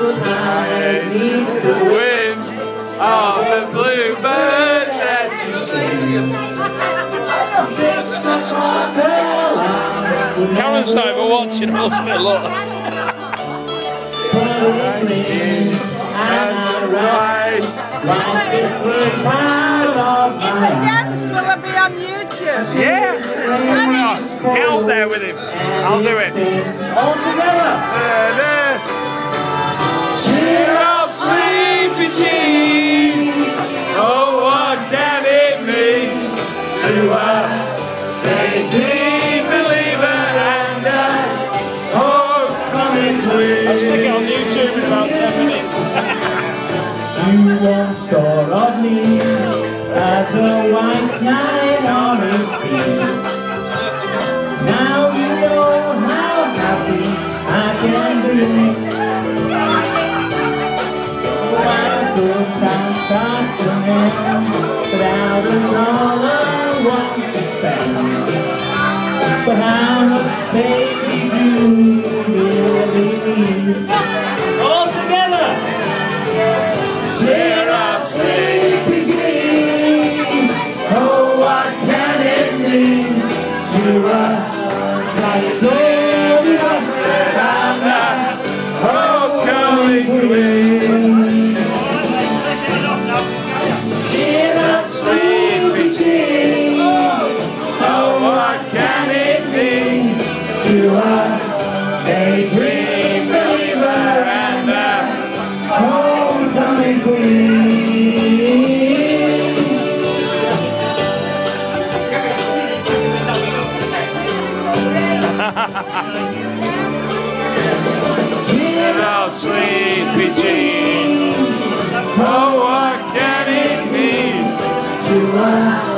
beneath the wings of the bluebird that you sing. Karen's not even watching, must be, look. And rise like this we're proud of my dance will it be on YouTube? Yeah! Get out there with him. I'll do it. All together. Cheer up, sleepy Jean. Oh, what can it mean to a daydream believer and a homecoming queen? I'll stick it on YouTube in about 10 minutes. You once thought of me as a white knight on his feet. Now you know how happy I can be. While good time starts to end, but out of all I want to spend. But how much space do you really need? All together! Cheer up, sleepy Jean. Oh, what can it mean to a daydream believer and a homecoming queen? Cheer up, sleepy Jean. Oh, what can it mean to a daydream believer and a homecoming queen? Cheer up, sleepy Jean. Oh, what can it mean to us?